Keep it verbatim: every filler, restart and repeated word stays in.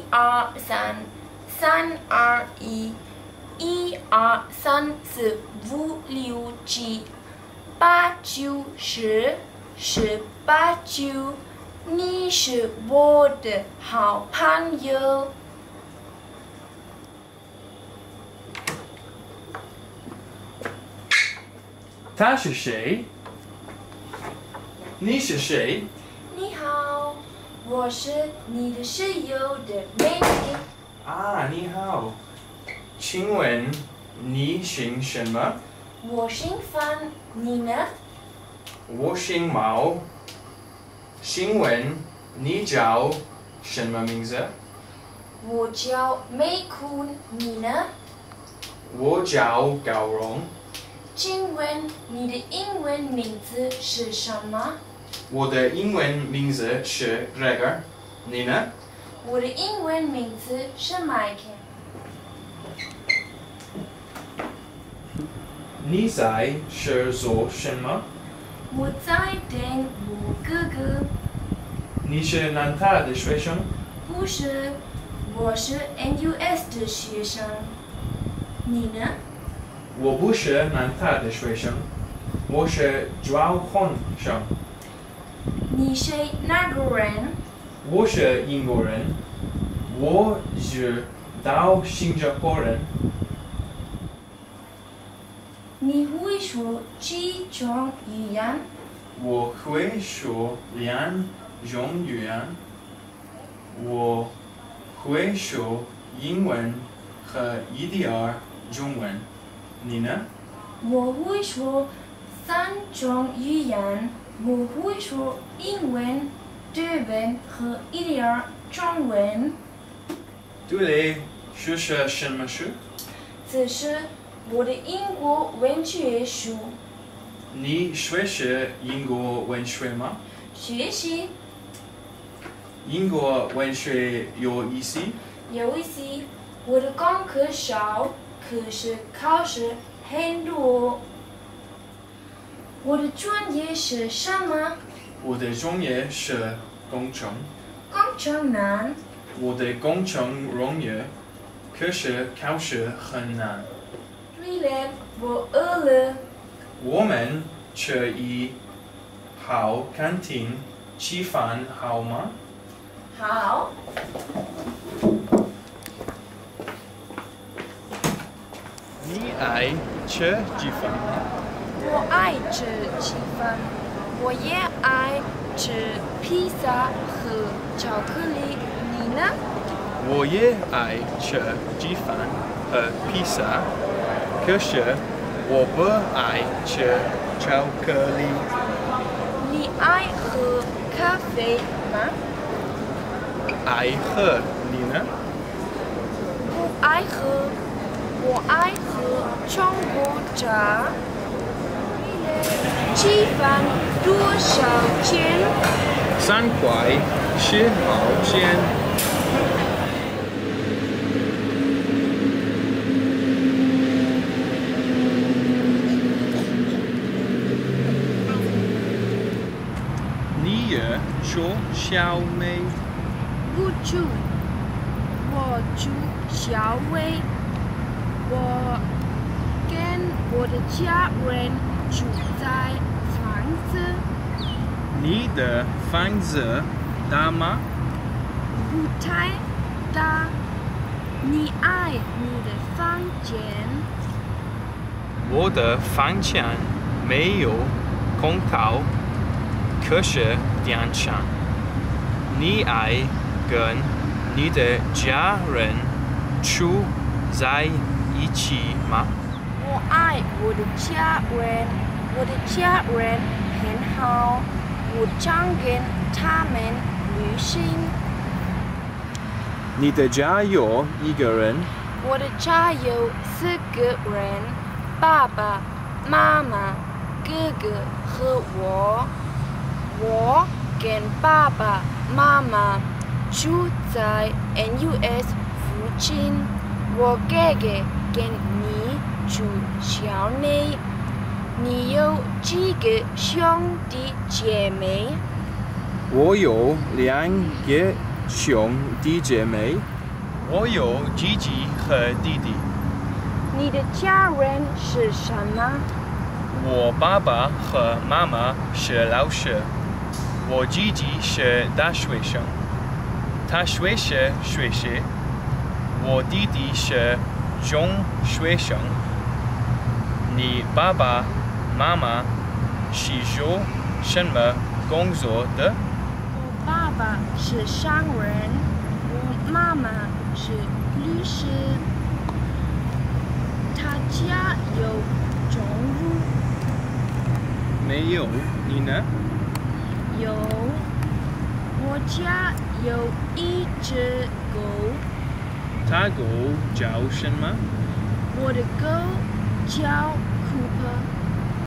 二三，三二一，一二三四五六七，八九十，十八九，你是我的好朋友。 他是谁？你是谁？ 你好，我是你的室友的妹妹。 啊，你好，请问你姓什么？ 我姓范，你呢？ 我姓毛。请问你叫什么名字？ 我叫美坤，你呢？ 我叫高荣。 请问你的英文名字是什么？ 我的英文名字是 Gregor， 你呢？ 我的英文名字是 Meike。 你在是做什么？ 我在等我哥哥。 你是南大的学生？ 不是，我是 N U S 的学生。你呢？ 我不是南大的学生，我是交换生。 你是哪个人？ 我是英国人，我是到新加坡人。 你会说几种语言？ 我会说两种语言，我会说英文和一点儿中文。你呢？ 我会说三种语言，我会说英文、德文和一点儿中文。 对了，这是什么书？ 这是我的英国文学书。 你学习英国文学吗？ 学习英国文学有意思？ 有意思。我的功课少，可是考试很多。我的专业是什么？ 我的专业是工程。 工程难。 我的工程容易，可是考试很难。 对了，我饿了。 我们可以好餐厅吃饭好吗？ 好。 你爱吃鸡饭吗？ 我爱吃鸡饭，我也爱吃披萨和巧克力。你呢？ 我也爱吃鸡饭和披萨，可是我不爱吃巧克力。 你爱喝咖啡吗？ 爱喝，你呢？ 不爱喝，我爱喝中国茶。鸡饭多少钱？ 三块十毛钱。你也说小妹？ 不住，我住小薇。我跟我的家人住在房子。 你的房子大吗？ 不太大。你爱你的房间？ 我的房间没有空调，可是电扇。你爱跟你的家人住在一起吗？ 我爱我的家人，我的家人很好，我常跟他们旅行。 你的家有一个人？ 我的家有四个人，爸爸妈妈、哥哥和我。我跟爸爸妈妈住在 N U S 附近。我哥哥跟你住校内。你有几个兄弟姐妹？ 我有两个兄弟姐妹。 我有姐姐和弟弟。 你的家人是什么？ 我爸爸和妈妈是老师，我姐姐是大学生，她学习学习，我弟弟是中学生。你爸爸妈妈是做什么工作的？ 我爸爸是商人，我妈妈是律师。他家有宠物？ 没有，你呢？ 有，我家有一只狗。 它狗叫什么？ 我的狗叫 Cooper。